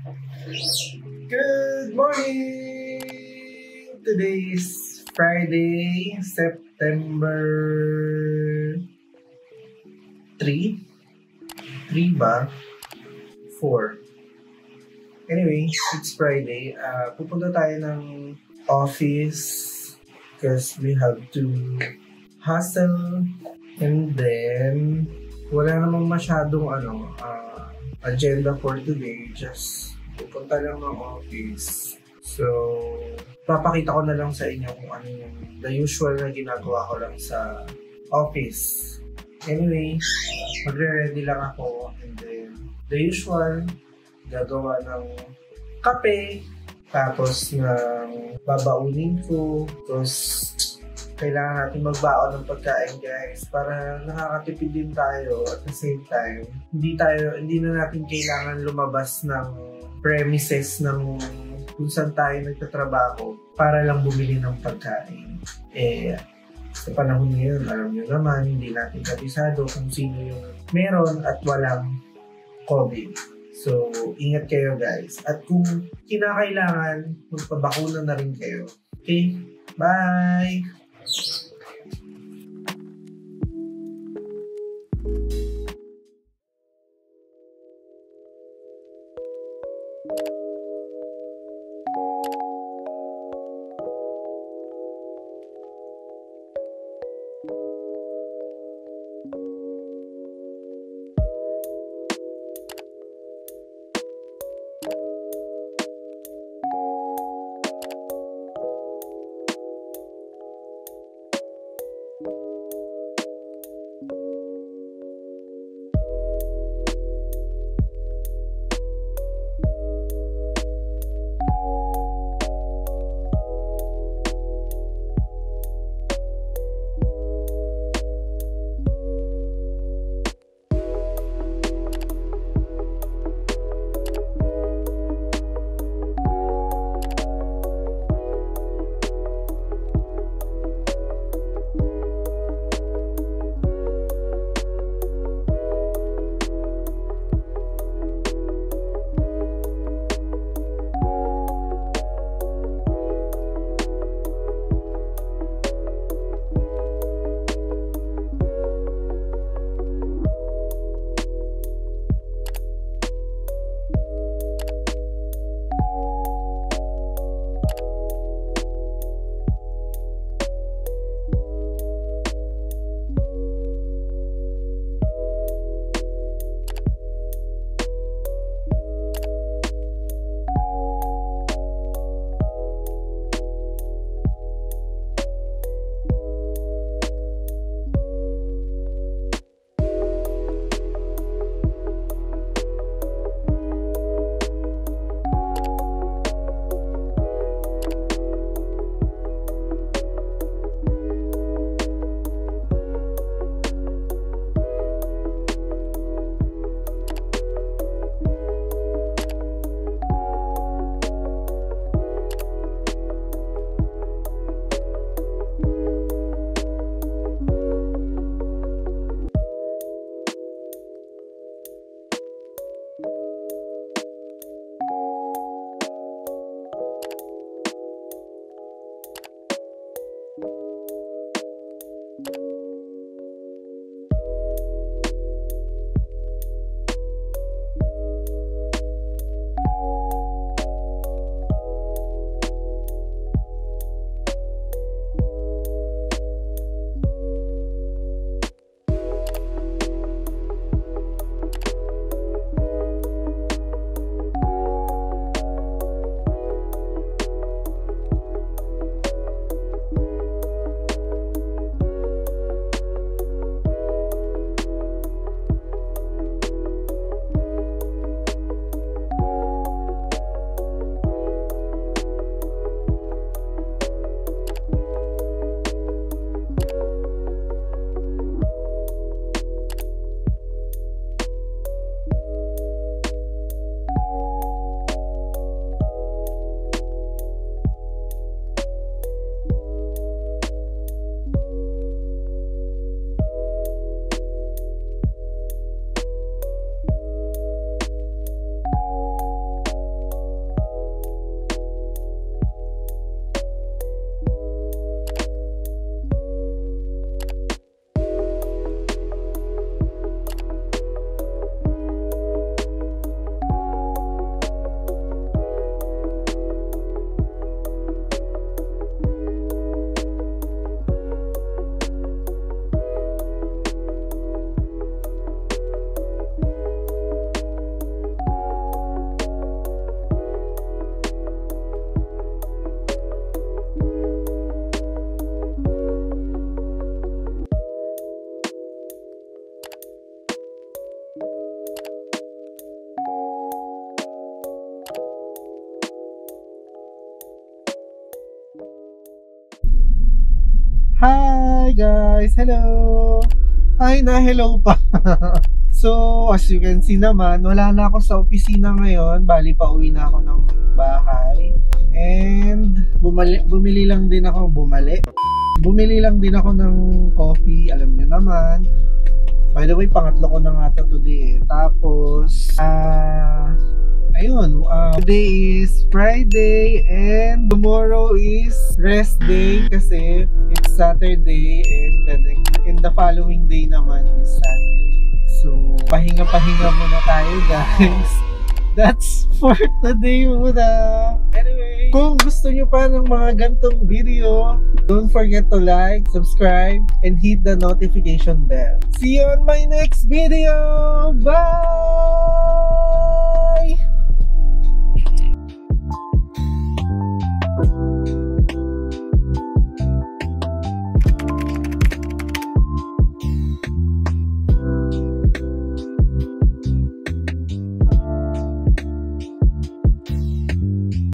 Good morning! Today is Friday, September 3? 3 ba? 4. Anyway, it's Friday. Pupunta tayo ng office because we have to hustle, and then wala namang masyadong agenda for today. Just pupunta lang ng office. So, papakita ko na lang sa inyo kung ano yung the usual na ginagawa ko lang sa office. Anyway, magre-ready lang ako, and then the usual, gagawa ng kape, tapos ng babaunin ko, tapos kailangan natin magbaon ng pagkain, guys, para nakakatipid din tayo. At the same time, hindi na natin kailangan lumabas ng premises ng kung saan tayo nagtatrabaho para lang bumili ng pagkain. Sa panahon ngayon, alam nyo naman, hindi natin kabisado kung sino yung meron at walang COVID. So, ingat kayo, guys. At kung kinakailangan, magpabakuna na rin kayo. Okay? Bye! Hi guys! Hello! Hi na, hello pa! So, as you can see naman, wala na ako sa opisina ngayon. Bali, pauwi na ako ng bahay. And, bumili lang din ako ng coffee. Alam niyo naman. By the way, pangatlo ko na nga to today. Tapos, ayun, today is Friday and tomorrow is rest day kasi it's Saturday and then the following day naman is Sunday. So, pahinga-pahinga muna tayo guys. That's for today muna. Anyway, kung gusto nyo pa ng mga gantong video, don't forget to like, subscribe, and hit the notification bell. See you on my next video! Bye!